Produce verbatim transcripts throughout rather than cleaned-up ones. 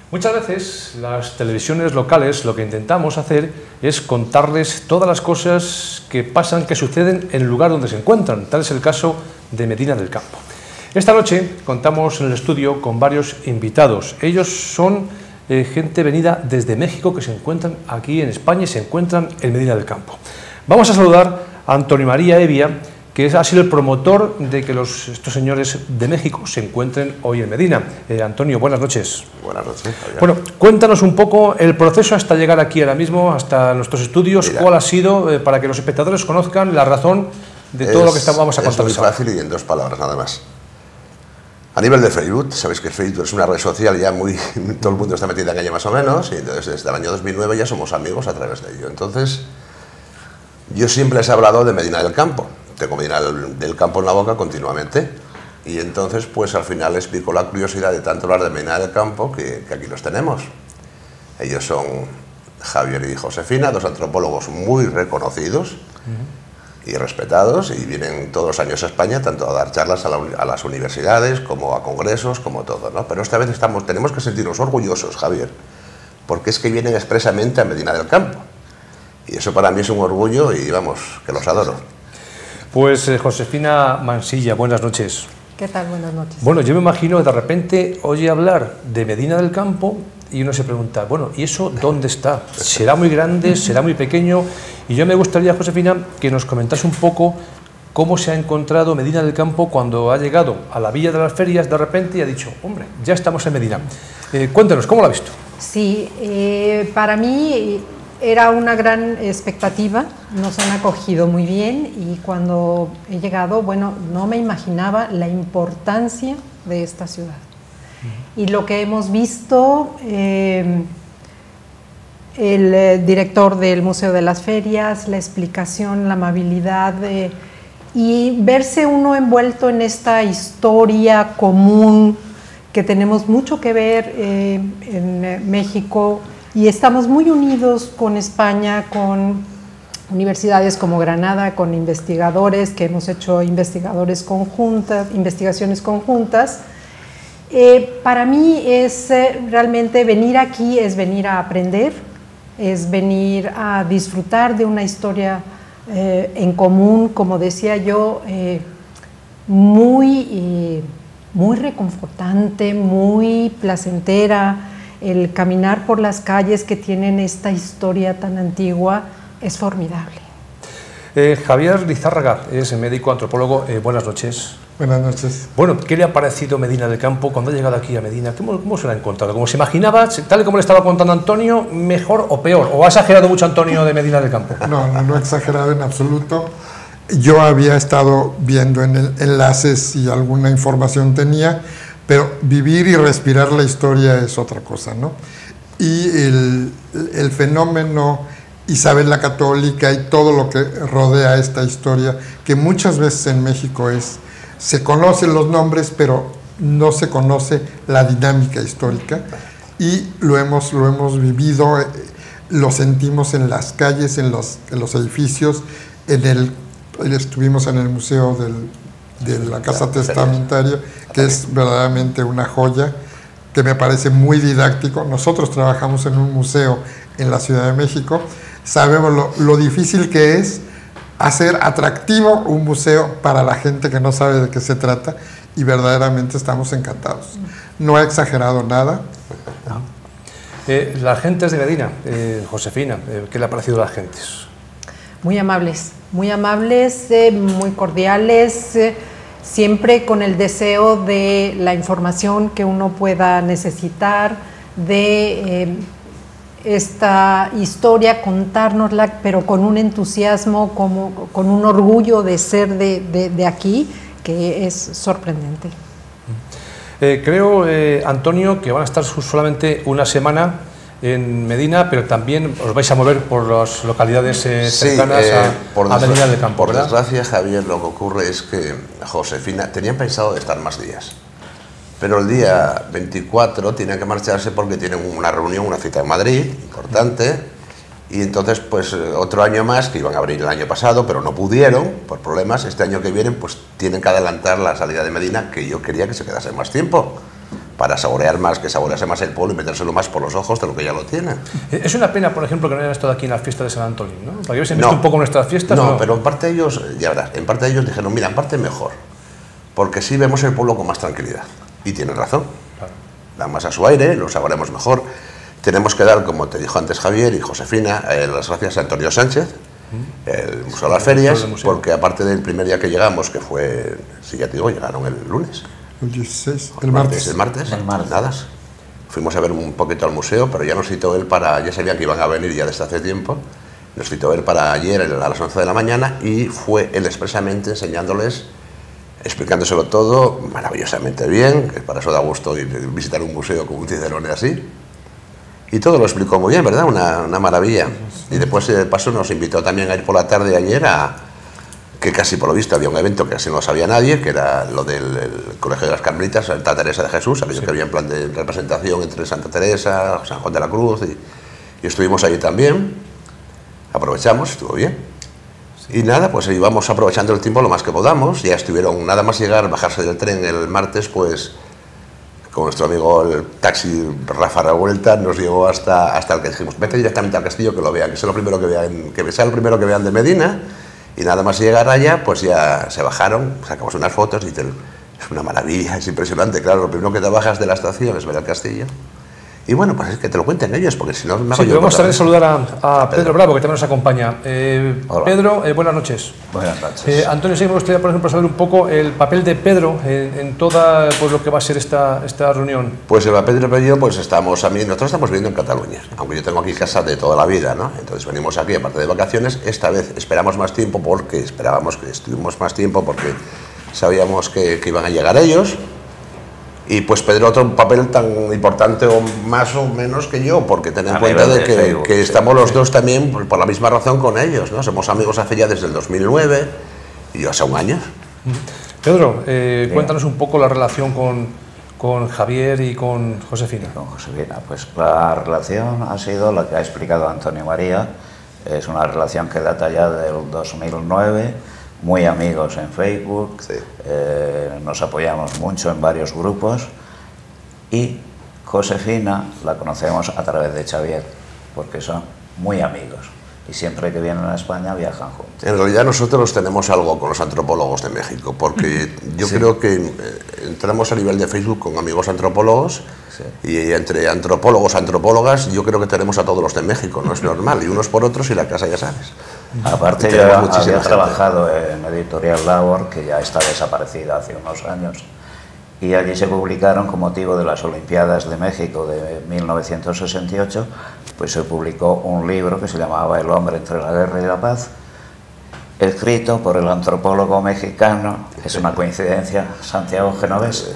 Muchas veces las televisiones locales lo que intentamos hacer es contarles todas las cosas que pasan, que suceden en el lugar donde se encuentran. Tal es el caso de Medina del Campo. Esta noche contamos en el estudio con varios invitados. Ellos son eh, gente venida desde México que se encuentran aquí en España y se encuentran en Medina del Campo. Vamos a saludar a Antonio María Evia, que ha sido el promotor de que los, estos señores de México se encuentren hoy en Medina. Eh, Antonio, buenas noches. Buenas noches, Javier. Bueno, cuéntanos un poco el proceso hasta llegar aquí ahora mismo, hasta nuestros estudios. Mira, ¿cuál ha sido, eh, para que los espectadores conozcan la razón de todo es, lo que estamos, vamos a contar? Es muy fácil y en dos palabras nada más. A nivel de Facebook, sabéis que Facebook es una red social ya muy... todo el mundo está metido en ella más o menos, y entonces desde el año dos mil nueve ya somos amigos a través de ello. Entonces, yo siempre les he hablado de Medina del Campo. Tengo Medina del, del Campo en la boca continuamente, y entonces pues al final les pico la curiosidad de tanto hablar de Medina del Campo que, que aquí los tenemos. Ellos son Javier y Josefina, dos antropólogos muy reconocidos uh-huh. y respetados, y vienen todos los años a España tanto a dar charlas a, la, a las universidades como a congresos, como todo, ¿no? Pero esta vez estamos, tenemos que sentirnos orgullosos, Javier, porque es que vienen expresamente a Medina del Campo, y eso para mí es un orgullo y vamos, que los adoro. Pues eh, Josefina Mansilla, buenas noches. ¿Qué tal? Buenas noches. Bueno, yo me imagino que de repente oye hablar de Medina del Campo y uno se pregunta, bueno, ¿y eso dónde está? ¿Será muy grande? ¿Será muy pequeño? Y yo me gustaría, Josefina, que nos comentase un poco cómo se ha encontrado Medina del Campo cuando ha llegado a la Villa de las Ferias de repente y ha dicho, hombre, ya estamos en Medina. Eh, cuéntanos, ¿cómo lo ha visto? Sí, eh, para mí era una gran expectativa, nos han acogido muy bien, y cuando he llegado, bueno, no me imaginaba la importancia de esta ciudad. Uh-huh. Y lo que hemos visto, eh, el eh, director del Museo de las Ferias, la explicación, la amabilidad, eh, y verse uno envuelto en esta historia común, que tenemos mucho que ver eh, en eh, México, y estamos muy unidos con España, con universidades como Granada, con investigadores, que hemos hecho investigadores conjuntas, investigaciones conjuntas. Eh, para mí es eh, realmente venir aquí, es venir a aprender, es venir a disfrutar de una historia eh, en común, como decía yo, eh, muy, eh, muy reconfortante, muy placentera. El caminar por las calles que tienen esta historia tan antigua es formidable. Eh, Javier Lizárraga es médico antropólogo. Eh, buenas noches. Buenas noches. Bueno, ¿qué le ha parecido Medina del Campo cuando ha llegado aquí a Medina? ¿Cómo, cómo se lo ha encontrado? ¿Cómo se imaginaba, tal y como le estaba contando Antonio, mejor o peor? ¿O ha exagerado mucho Antonio de Medina del Campo? No, no, no he exagerado en absoluto. Yo había estado viendo en el enlaces y alguna información tenía, pero vivir y respirar la historia es otra cosa, ¿no? Y el, el fenómeno Isabel la Católica y todo lo que rodea esta historia, que muchas veces en México es, se conocen los nombres, pero no se conoce la dinámica histórica, y lo hemos, lo hemos vivido, lo sentimos en las calles, en los, en los edificios, en el, estuvimos en el Museo del de la Casa Testamentaria, que es verdaderamente una joya, que me parece muy didáctico. Nosotros trabajamos en un museo en la Ciudad de México, sabemos lo, lo difícil que es hacer atractivo un museo para la gente que no sabe de qué se trata, y verdaderamente estamos encantados. No he exagerado nada. No. Eh, las gentes de Medina, eh, Josefina, eh, ¿qué le ha parecido a las gentes? Muy amables, muy amables, eh, muy cordiales, eh, siempre con el deseo de la información que uno pueda necesitar, de eh, esta historia, contárnosla, pero con un entusiasmo, como, con un orgullo de ser de, de, de aquí, que es sorprendente. Eh, creo, eh, Antonio, que van a estar solamente una semana en Medina, pero también os vais a mover por las localidades eh, sí, cercanas eh, a, a Medina del Campo, Por ¿verdad? desgracia, Javier, lo que ocurre es que Josefina tenían pensado de estar más días, pero el día veinticuatro tienen que marcharse porque tienen una reunión, una cita en Madrid, importante, y entonces pues otro año más, que iban a abrir el año pasado, pero no pudieron, por problemas. Este año que viene pues tienen que adelantar la salida de Medina, que yo quería que se quedase más tiempo, para saborear más, que saborease más el pueblo y metérselo más por los ojos de lo que ya lo tiene. Es una pena, por ejemplo, que no hayan estado aquí en las fiestas de San Antonio, ¿no? Para que hubiesen No. visto un poco nuestras fiestas. No, No, pero en parte ellos, ya verás, en parte ellos dijeron, mira, en parte mejor, porque sí vemos el pueblo con más tranquilidad. Y tienen razón. Claro. Dan más a su aire, lo saboremos mejor. Tenemos que dar, como te dijo antes Javier y Josefina, eh, las gracias a Antonio Sánchez, el Museo de las Ferias, porque aparte del primer día que llegamos, que fue, sí, ya te digo, llegaron el lunes. El dieciséis, el martes. El martes, El martes. nada. Fuimos a ver un poquito al museo, pero ya nos citó él para, ya sabían que iban a venir ya desde hace tiempo, nos citó él para ayer a las once de la mañana y fue él expresamente enseñándoles, explicándoselo todo maravillosamente bien, que para eso da gusto ir visitar un museo con un Cicerone así. Y todo lo explicó muy bien, ¿verdad? Una, una maravilla. Y después, de paso, nos invitó también a ir por la tarde ayer a... que casi por lo visto había un evento que casi no sabía nadie, que era lo del el Colegio de las Carmelitas, Santa Teresa de Jesús, aquello sí. que había en plan de representación entre Santa Teresa, San Juan de la Cruz, y, y estuvimos allí también, aprovechamos, estuvo bien. Sí. Y nada, pues íbamos aprovechando el tiempo lo más que podamos, ya estuvieron, nada más llegar, bajarse del tren el martes, pues con nuestro amigo el taxi Rafa Revuelta nos llevó hasta, hasta el que dijimos, vete directamente al castillo que lo vean, que sea lo primero que vean, que sea lo primero que vean de Medina. Y nada más llegar allá, pues ya se bajaron, sacamos unas fotos y dicen, es una maravilla, es impresionante, claro, lo primero que te bajas de la estación es ver el castillo. Y bueno, pues es que te lo cuenten ellos, porque si no me hago sí, yo... Vamos a saludar a, a Pedro. Pedro Bravo, que también nos acompaña. Eh, Pedro, eh, buenas noches. Buenas noches. Eh, Antonio, sí me gustaría, por ejemplo, saber un poco el papel de Pedro en, en toda pues, lo que va a ser esta, esta reunión. Pues el papel de Pedro, pues estamos, a mí, nosotros estamos viviendo en Cataluña, aunque yo tengo aquí casa de toda la vida, ¿no? Entonces venimos aquí, aparte de vacaciones, esta vez esperamos más tiempo porque esperábamos que estuvimos más tiempo porque sabíamos que, que iban a llegar ellos. Y pues Pedro otro papel tan importante o más o menos que yo, porque ten en cuenta de que, Facebook, que estamos sí, los dos también por, por la misma razón con ellos, ¿no? Somos amigos hace ya desde el dos mil nueve y yo hace un año. Pedro, eh, cuéntanos un poco la relación con, con Javier y con Josefina. Y con Josefina, pues la relación ha sido la que ha explicado Antonio María, es una relación que data ya del dos mil nueve, muy amigos en Facebook, sí. eh, nos apoyamos mucho en varios grupos y Josefina la conocemos a través de Xavier, porque son muy amigos y siempre que vienen a España viajan juntos. En realidad nosotros tenemos algo con los antropólogos de México, porque yo sí. creo que entramos a nivel de Facebook con amigos antropólogos sí. y entre antropólogos, antropólogas, yo creo que tenemos a todos los de México, no es normal, y unos por otros y la casa ya sabes. Aparte yo había trabajado en Editorial Labor, que ya está desaparecida hace unos años, y allí se publicaron, con motivo de las Olimpiadas de México de mil novecientos sesenta y ocho, pues se publicó un libro que se llamaba El hombre entre la guerra y la paz, escrito por el antropólogo mexicano, es una coincidencia, Santiago Genovés,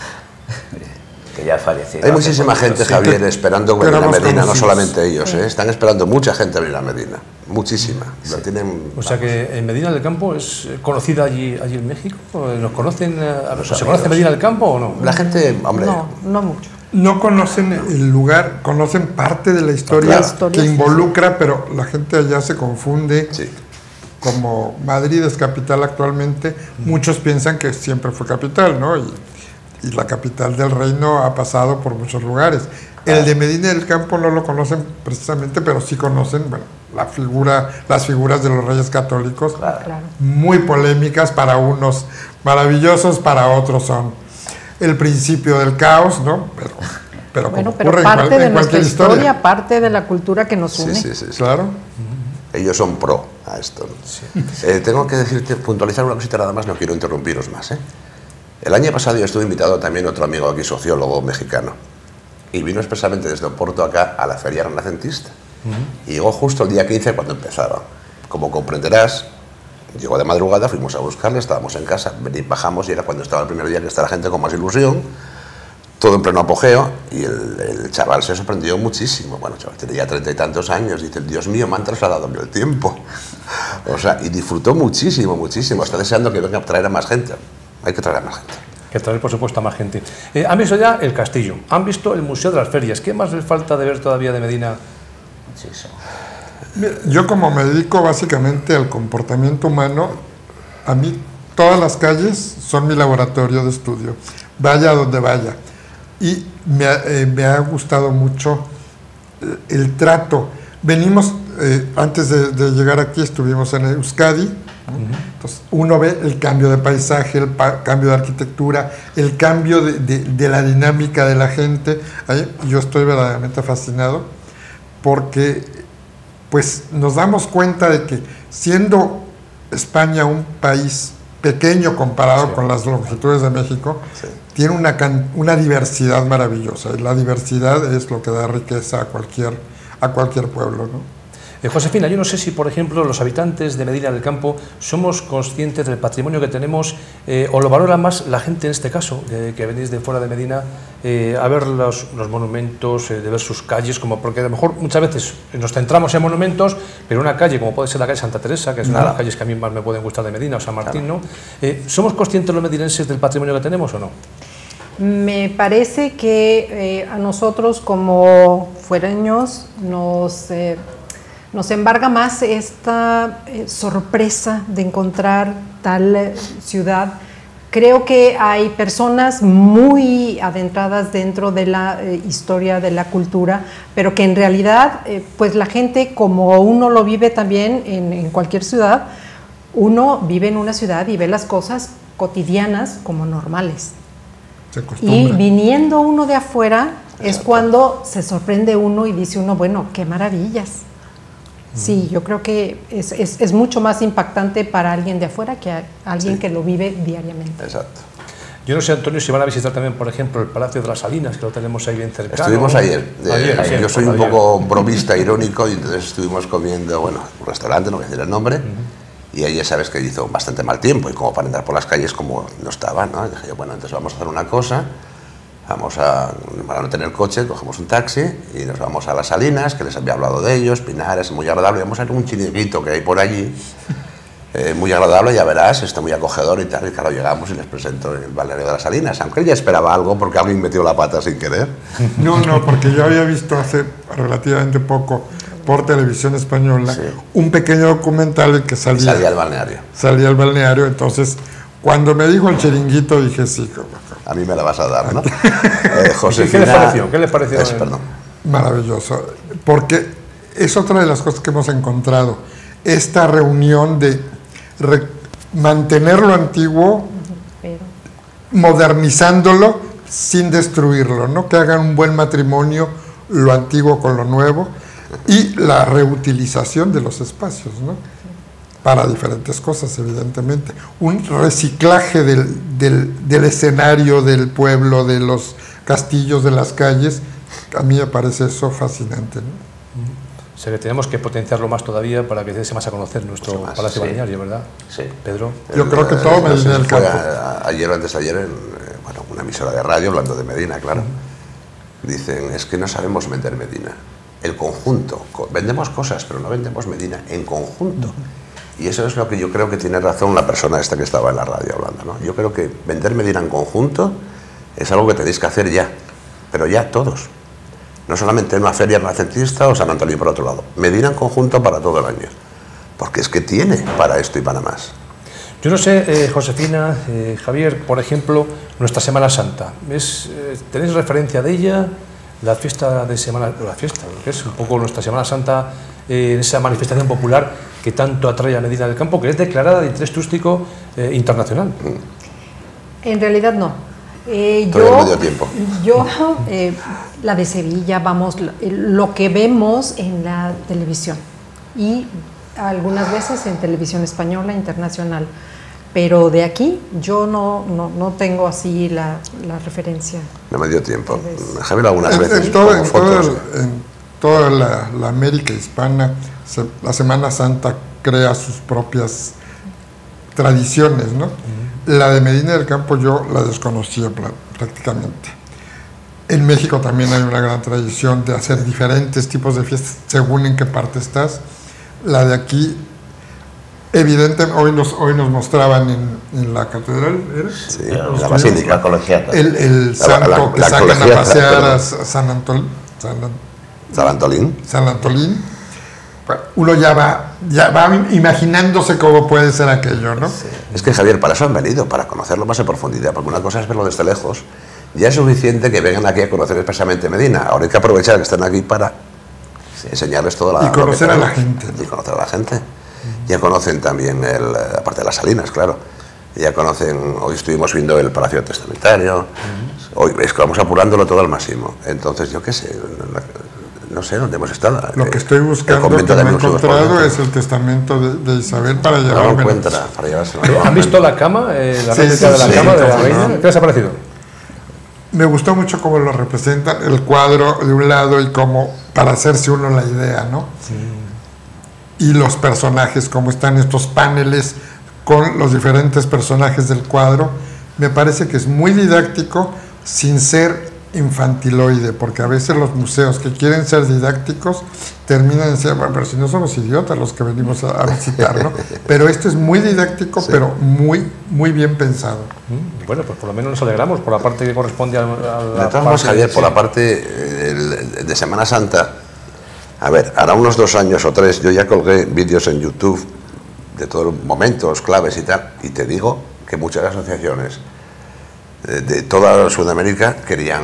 que ya ha fallecido. Hay muchísima gente, sí, Javier, esperando venir a Medina, no solamente ellos, ¿eh? Están esperando mucha gente a venir a Medina, muchísima. Sí. Lo tienen, o sea que en Medina del Campo es conocida allí, allí en México. ¿Nos conocen? ¿Se amigos. conoce Medina del Campo o no? La gente, hombre, no, no mucho. No conocen el lugar, conocen parte de la historia, la historia que involucra, sí. pero la gente allá se confunde. Sí. Como Madrid es capital actualmente, mm. muchos piensan que siempre fue capital, ¿no? Y, y la capital del reino ha pasado por muchos lugares. El de Medina del Campo no lo conocen precisamente, pero sí conocen, bueno, la figura, las figuras de los reyes católicos, claro. Claro. muy polémicas para unos, maravillosos para otros son el principio del caos, ¿no? Pero, pero, bueno, como pero ocurre parte en cual, de en nuestra historia, historia, parte de la cultura que nos une. Sí, sí, sí, sí. Claro. Uh-huh. Ellos son pro a esto. Sí. Eh, tengo que decirte, puntualizar una cosita nada más, no quiero interrumpiros más, ¿eh? El año pasado yo estuve invitado también otro amigo aquí, sociólogo mexicano, y vino expresamente desde Oporto acá a la feria renacentista. Uh-huh. Y llegó justo el día quince cuando empezaba. Como comprenderás, llegó de madrugada, fuimos a buscarle, estábamos en casa, bajamos y era cuando estaba el primer día que está la gente con más ilusión, todo en pleno apogeo, y el, el chaval se sorprendió muchísimo. Bueno, chaval, tenía ya treinta y tantos años, dice, Dios mío, me han trasladado el tiempo. O sea, y disfrutó muchísimo, muchísimo, está deseando que venga a traer a más gente. Hay que traer a más gente. Hay que traer, por supuesto, a más gente. Eh, ¿Han visto ya el castillo? ¿Han visto el Museo de las Ferias? ¿Qué más les falta de ver todavía de Medina? Sí, sí. Yo, como me dedico básicamente al comportamiento humano, a mí todas las calles son mi laboratorio de estudio, vaya donde vaya. y me ha, eh, me ha gustado mucho el, el trato. Venimos, eh, antes de, de llegar aquí estuvimos en Euskadi, ¿no? Uh-huh. Entonces uno ve el cambio de paisaje, el pa cambio de arquitectura, el cambio de, de, de la dinámica de la gente. Ahí yo estoy verdaderamente fascinado porque pues nos damos cuenta de que siendo España un país pequeño comparado sí. con las longitudes de México, sí. tiene una, una diversidad maravillosa, y la diversidad es lo que da riqueza a cualquier, a cualquier pueblo, ¿no? Eh, Josefina, yo no sé si, por ejemplo, los habitantes de Medina del Campo somos conscientes del patrimonio que tenemos, eh, o lo valora más la gente en este caso, eh, que venís de fuera de Medina, eh, a ver los, los monumentos, eh, de ver sus calles, como porque a lo mejor muchas veces nos centramos en monumentos, pero una calle como puede ser la calle Santa Teresa, que es una claro. de las calles que a mí más me pueden gustar de Medina, o San Martín, claro. ¿no? Eh, ¿Somos conscientes los medinenses del patrimonio que tenemos o no? Me parece que eh, a nosotros como fuereños nos... Eh, Nos embarga más esta eh, sorpresa de encontrar tal eh, ciudad. Creo que hay personas muy adentradas dentro de la eh, historia, de la cultura, pero que en realidad, eh, pues la gente, como uno lo vive también en, en cualquier ciudad, uno vive en una ciudad y ve las cosas cotidianas como normales. Se acostumbra. Y viniendo uno de afuera, Exacto. es cuando se sorprende uno y dice uno, bueno, qué maravillas. Sí, yo creo que es, es, es mucho más impactante para alguien de afuera que a alguien sí. que lo vive diariamente. Exacto. Yo no sé, Antonio, si van a visitar también, por ejemplo, el Palacio de las Salinas, que lo tenemos ahí bien cercano. Estuvimos ayer. Eh, ayer, ayer yo soy un ayer. poco bromista, irónico, y entonces estuvimos comiendo, bueno, un restaurante, no voy a decir el nombre, uh-huh. y ayer sabes que hizo bastante mal tiempo, y como para andar por las calles como no estaba, ¿no? Y dije yo, bueno, entonces vamos a hacer una cosa. Vamos a, para no tener coche, cogemos un taxi y nos vamos a las Salinas, que les había hablado de ellos, Pinares, muy agradable. Vamos a ir a un chiringuito que hay por allí, eh, muy agradable, ya verás, está muy acogedor y tal. Y claro, llegamos y les presento el balneario de las Salinas, aunque él ya esperaba algo porque alguien metió la pata sin querer. No, no, porque yo había visto hace relativamente poco por televisión española sí. un pequeño documental en que salía, salía el balneario. Salía el balneario, entonces cuando me dijo el chiringuito dije sí. A mí me la vas a dar, ¿no? eh, Josefina, ¿Qué les pareció? ¿Qué les pareció? Es, perdón. Maravilloso, porque es otra de las cosas que hemos encontrado, esta reunión de re mantener lo antiguo, Pero... modernizándolo sin destruirlo, ¿no? Que hagan un buen matrimonio, lo antiguo con lo nuevo, y la reutilización de los espacios, ¿no? Para diferentes cosas, evidentemente. Un reciclaje del, del, del escenario, del pueblo, de los castillos, de las calles. A mí me parece eso fascinante, ¿no? O sea que tenemos que potenciarlo más todavía para que se más a conocer nuestro sí, palacio sí. balneario, ¿verdad? Sí. Pedro. Yo el, creo que todo me viene del campo. A, ayer o antes de ayer, en bueno, una emisora de radio, hablando de Medina, claro. Uh-huh. Dicen, es que no sabemos vender Medina. El conjunto. Vendemos cosas, pero no vendemos Medina en conjunto. Uh-huh. Y eso es lo que yo creo que tiene razón la persona esta que estaba en la radio hablando, ¿no? Yo creo que vender Medina en conjunto es algo que tenéis que hacer ya, pero ya todos. No solamente en una feria renacentista o San Antolín por otro lado. Medina en conjunto para todo el año. Porque es que tiene para esto y para más. Yo no sé, eh, Josefina, eh, Javier, por ejemplo, nuestra Semana Santa. ¿Es, eh, ¿Tenéis referencia de ella? La fiesta de Semana... La fiesta, que es un poco nuestra Semana Santa, eh, esa manifestación popular que tanto atrae a Medina del Campo, que es declarada de interés turístico eh, internacional. En realidad no. Eh, yo, medio tiempo. yo eh, la de Sevilla, vamos, lo que vemos en la televisión y algunas veces en televisión española internacional, pero de aquí yo no, no, no tengo así la, la referencia. No me dio tiempo. Javier algunas en, veces en, todo, en, todo el, en toda la, la América hispana, se, la Semana Santa crea sus propias tradiciones, ¿no? Uh-huh. La de Medina del Campo yo la desconocía prácticamente. En México también hay una gran tradición de hacer diferentes tipos de fiestas según en qué parte estás. La de aquí, evidentemente, hoy nos, hoy nos mostraban en, en la catedral, ¿era? Sí, en la basílica colegiata. El, el la, santo la, la, que la sacan a pasear a San Antolín. San, San Antolín. San Antolín. Uno ya va, ya va imaginándose cómo puede ser aquello, ¿no? Sí. Es que, Javier, para eso han venido, para conocerlo más en profundidad, porque una cosa es verlo desde lejos ya es suficiente que vengan aquí a conocer expresamente Medina. Ahora hay que aprovechar que están aquí para enseñarles toda la... Y conocer a la gente. Y conocer a la gente. Ya conocen también, el, aparte de las Salinas, claro, ya conocen, hoy estuvimos viendo el Palacio Testamentario, uh-huh. hoy es que vamos apurándolo todo al máximo. Entonces, yo qué sé, no, no sé dónde hemos estado. Lo que estoy buscando, que me he encontrado, es el testamento de, de Isabel para llevarlo. No lo encuentra, para llevárselo. ¿Han visto la cama, eh, la sí, réplica sí, de la sí, cama sí, de la sí, reina? no. ¿Qué les ha parecido? Me gustó mucho cómo lo representan, el cuadro de un lado y cómo, para hacerse uno la idea, ¿no? Sí. Y los personajes, cómo están estos paneles con los diferentes personajes del cuadro, me parece que es muy didáctico sin ser infantiloide, porque a veces los museos que quieren ser didácticos terminan diciendo, bueno, pero si no somos idiotas los que venimos a, a visitar, ¿no? Pero esto es muy didáctico, sí. pero muy, muy bien pensado. Bueno, pues por lo menos nos alegramos por la parte que corresponde a, a la... De todas formas, Javier, por la parte el, de Semana Santa, a ver, hará unos dos años o tres, yo ya colgué vídeos en YouTube de todos los momentos claves y tal, y te digo que muchas asociaciones de, de toda Sudamérica querían,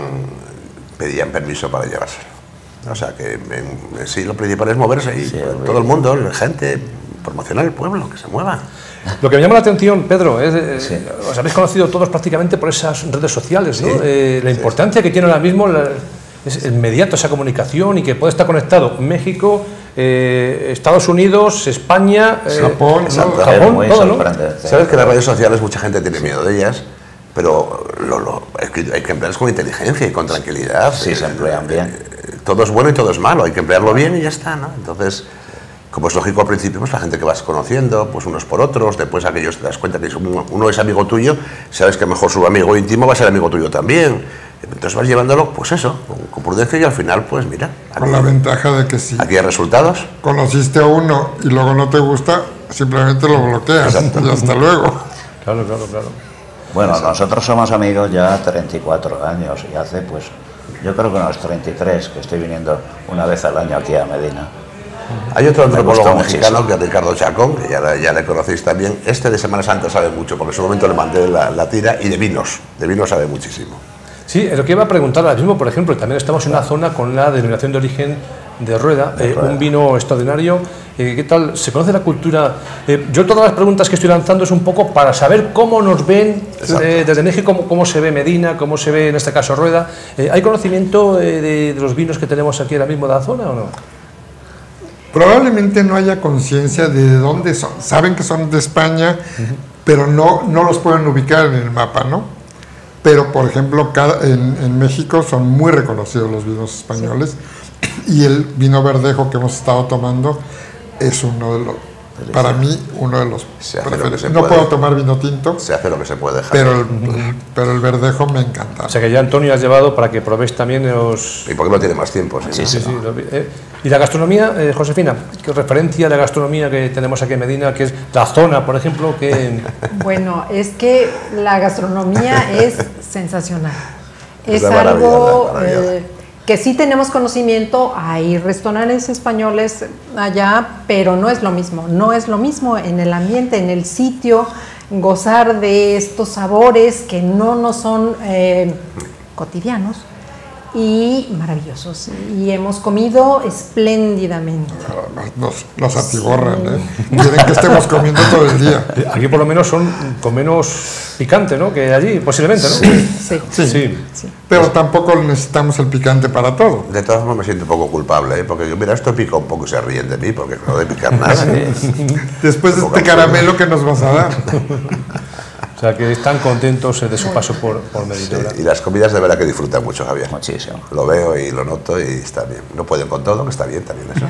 pedían permiso para llevárselo. O sea que en, en sí lo principal es moverse y sí, todo el mundo, la gente, promocionar el pueblo, que se mueva. Lo que me llama la atención, Pedro, es eh, sí. os habéis conocido todos prácticamente por esas redes sociales, ¿no? Sí, eh, la sí. importancia que tiene ahora mismo la, es inmediato esa comunicación y que puede estar conectado México, eh, Estados Unidos, España, eh, Japón, ¿no? Japón, todo, ¿no? Sabes que las redes sociales mucha gente tiene miedo de ellas, pero lo, lo, es que hay que emplearlas con inteligencia y con tranquilidad. Sí, se emplean bien. Eh, todo es bueno y todo es malo, hay que emplearlo bien y ya está, ¿no? Entonces, como es lógico al principio, pues la gente que vas conociendo, pues unos por otros, después aquellos te das cuenta que uno, uno es amigo tuyo, sabes que mejor su amigo íntimo va a ser amigo tuyo también. Entonces vas llevándolo, pues eso, con, con prudencia y al final, pues mira. Aquí, con la ventaja de que si aquí hay resultados. Conociste a uno y luego no te gusta, simplemente lo bloqueas. Exacto. Y hasta luego. Claro, claro, claro. Bueno, nosotros somos amigos ya treinta y cuatro años y hace pues, yo creo que unos treinta y tres que estoy viniendo una vez al año aquí a Medina. Hay otro antropólogo mexicano que es Ricardo Chacón, que ya, ya le conocéis también. Este de Semana Santa sabe mucho, porque en su momento le mandé la, la tira, y de vinos, de vinos sabe muchísimo. Sí, es lo que iba a preguntar ahora mismo, por ejemplo, también estamos en una zona con la denominación de origen de Rueda, eh, un vino extraordinario. Eh, ¿Qué tal? ¿Se conoce la cultura? Eh, yo todas las preguntas que estoy lanzando es un poco para saber cómo nos ven eh, desde México, cómo, cómo se ve Medina, cómo se ve en este caso Rueda. Eh, ¿Hay conocimiento eh, de, de los vinos que tenemos aquí ahora mismo de la zona o no? Probablemente no haya conciencia de dónde son. Saben que son de España, uh-huh. pero no, no los pueden ubicar en el mapa, ¿no? Pero, por ejemplo, cada, en, en México son muy reconocidos los vinos españoles, sí. y el vino verdejo que hemos estado tomando es uno de los, para mí, uno de los preferidos. No puedo tomar vino tinto. Se hace lo que se puede dejar. Pero el, uh-huh. pero el verdejo me encanta. O sea que ya Antonio has llevado para que probéis también los... ¿Y por qué no tiene más tiempo? Sí, sí, sí. sí. Eh, ¿Y la gastronomía, eh, Josefina? ¿Qué referencia a la gastronomía que tenemos aquí en Medina, que es la zona, por ejemplo? Que... Bueno, es que la gastronomía es sensacional. Es, es algo eh, que sí tenemos conocimiento. Hay restaurantes españoles allá, pero no es lo mismo. No es lo mismo en el ambiente, en el sitio, gozar de estos sabores que no nos son eh, cotidianos. Y maravillosos, y hemos comido espléndidamente. Nos, nos atiborran, ¿eh? Quieren que estemos comiendo todo el día. Aquí por lo menos son con menos picante, ¿no? Que allí, posiblemente, ¿no? Sí, sí. sí. sí. sí. Pero tampoco necesitamos el picante para todo. De todas formas me siento un poco culpable, ¿eh? Porque yo, mira, esto pica un poco y se ríen de mí, porque no de picar nada. Sí. Después de este caramelo que nos vas a dar. O sea, que están contentos de su paso por, por Medina. Sí, y las comidas de verdad que disfrutan mucho, Javier. Muchísimo. Lo veo y lo noto y está bien. No pueden con todo, que está bien también eso.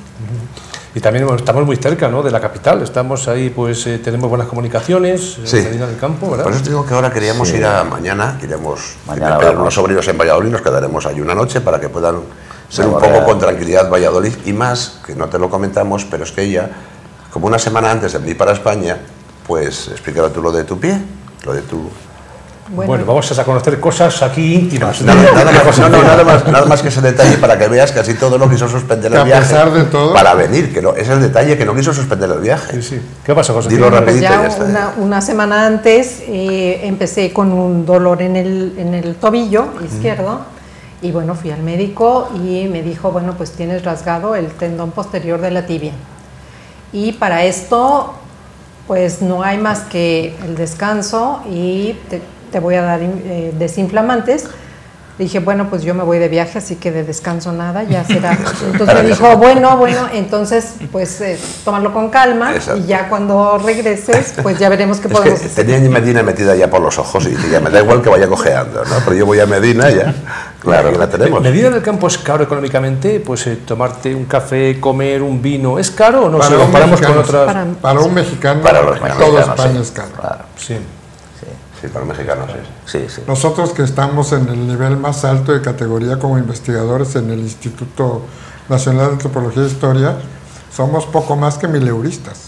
Y también estamos muy cerca, ¿no?, de la capital. Estamos ahí, pues eh, tenemos buenas comunicaciones, sí. en Medina del Campo, ¿verdad? Por eso te digo que ahora queríamos sí. ir a mañana, iremos mañana a unos sobrinos en Valladolid, nos quedaremos ahí una noche para que puedan ser no, un poco con tranquilidad Valladolid. Y más, que no te lo comentamos, pero es que ella, como una semana antes de venir para España, pues explícalo tú lo de tu pie. Lo de tu... Bueno, bueno, vamos a conocer cosas aquí íntimas. Nada, nada, más, no, no, nada, más, nada más que ese detalle para que veas que así todo no quiso suspender que el a viaje. pesar de todo, para venir, que no, es el detalle que no quiso suspender el viaje. Sí, sí. ¿Qué pasa, José? Dilo Bueno, pues rapidito y ya ya está. una, una semana antes eh, empecé con un dolor en el, en el tobillo izquierdo y bueno, fui al médico y me dijo, bueno, pues tienes rasgado el tendón posterior de la tibia. Y para esto, pues no hay más que el descanso y te, te voy a dar eh, desinflamantes. Dije, bueno, pues yo me voy de viaje, así que de descanso nada, ya será. Entonces me dijo, bueno, bueno, entonces pues eh, tómalo con calma. Exacto. Y ya cuando regreses, pues ya veremos qué es podemos que hacer. Tenía Medina metida ya por los ojos y dije, ya me da igual que vaya cojeando, ¿no? Pero yo voy a Medina ya, claro, aquí la tenemos. Medina del Campo es caro económicamente, pues eh, tomarte un café, comer un vino, ¿es caro o no? Para Si lo un comparamos con mexicano, otras... Para, para un mexicano, Para los mexicanos, todo España sí. es caro. Claro. Sí. Sí, para los mexicanos sí. Sí, sí. Nosotros que estamos en el nivel más alto de categoría como investigadores en el Instituto Nacional de Antropología e Historia, somos poco más que mileuristas.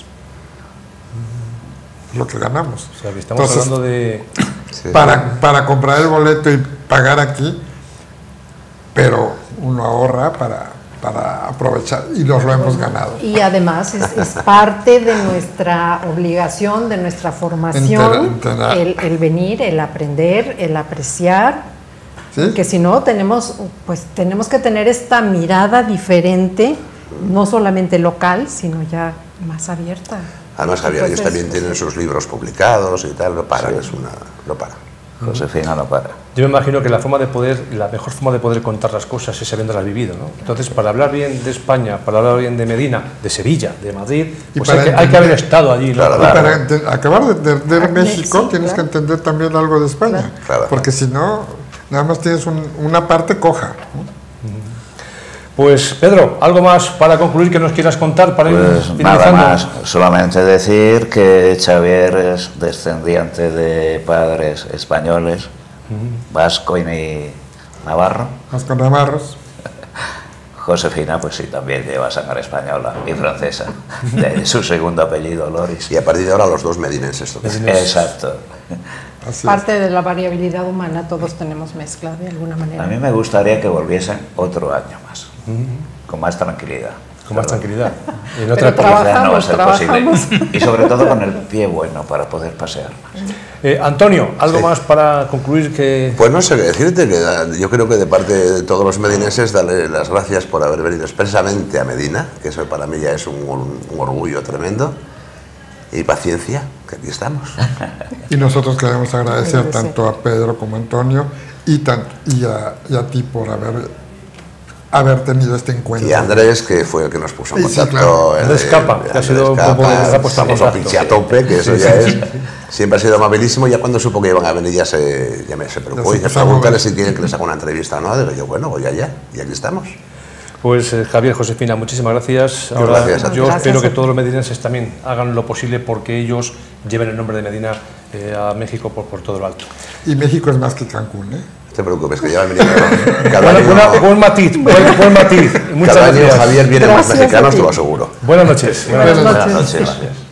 Es lo que ganamos. O sea, que estamos Entonces, hablando de... Sí. Para, para comprar el boleto y pagar aquí, pero uno ahorra para, para aprovechar y nos lo hemos ganado. y además es, es parte de nuestra obligación, de nuestra formación, Entera- entera- el, el venir, el aprender, el apreciar, ¿Sí? que si no tenemos, pues tenemos que tener esta mirada diferente, no solamente local, sino ya más abierta. Además, Javier, ellos Entonces, también tienen sus libros publicados y tal, no paran, es una... no para. Josefina no para. Yo me imagino que la forma de poder, la mejor forma de poder contar las cosas es habiéndolas vivido, ¿no? Entonces, para hablar bien de España, para hablar bien de Medina, de Sevilla, de Madrid, Y pues para hay que, hay que haber estado allí, ¿no? Claro, Y para ente- acabar de entender Ah, México, sí, tienes claro. que entender también algo de España. Claro. Claro. Porque si no, nada más tienes un- una parte coja. Pues, Pedro, ¿algo más para concluir que nos quieras contar para ir Pues nada finalizando? más, solamente decir que Xavier es descendiente de padres españoles, vasco y navarro. Más con navarros. Josefina, pues sí, también lleva sangre española y francesa, de ahí su segundo apellido, Loris. Y a partir de ahora los dos medinenses. total. Exacto. Así es. Parte de la variabilidad humana, todos tenemos mezcla de alguna manera. A mí me gustaría que volviesen otro año más, con más tranquilidad. Con más Pero tranquilidad. En Pero otra época. quizá no va a ser Trabajamos, posible. Y sobre todo con el pie bueno para poder pasear más. Eh, Antonio, ¿algo Sí. más para concluir que... Pues no sé qué decirte, que da- yo creo que de parte de todos los medinenses darle las gracias por haber venido expresamente a Medina, que eso para mí ya es un, un- un orgullo tremendo, y paciencia, que aquí estamos. Y nosotros queremos agradecer Agradecer. tanto a Pedro como a Antonio y, tanto, y, a, y a ti por haber, haber tenido este encuentro. Y Andrés, que fue el que nos puso en Sí, sí, contacto. claro. eh, Andrés Capa, que ha sido un poco de- ha puesto en Estamos a contacto. pinche a tope, que eso ya es... Siempre ha sido amabilísimo, ya cuando supo que iban a venir ya se, ya me se preocupó Ya y se dice, empezó a pregúntale mover. si quieren que les haga una entrevista o no. Digo yo, bueno, voy allá, y aquí estamos. Pues eh, Javier, Josefina, muchísimas gracias. Ahora, gracias a ti. yo Gracias espero a que ti. todos los medinenses también hagan lo posible porque ellos lleven el nombre de Medina eh, a México por, por todo lo alto. Y México es más que Cancún, ¿eh? No te preocupes, que ya van viniendo cada Buena- año, buena- buen matiz, buen, buen matiz. Muchas cada año gracias. Javier viene más Gracias a mexicanos, ti. te lo aseguro. Buenas noches. Buenas Buenas noches. noches. Gracias.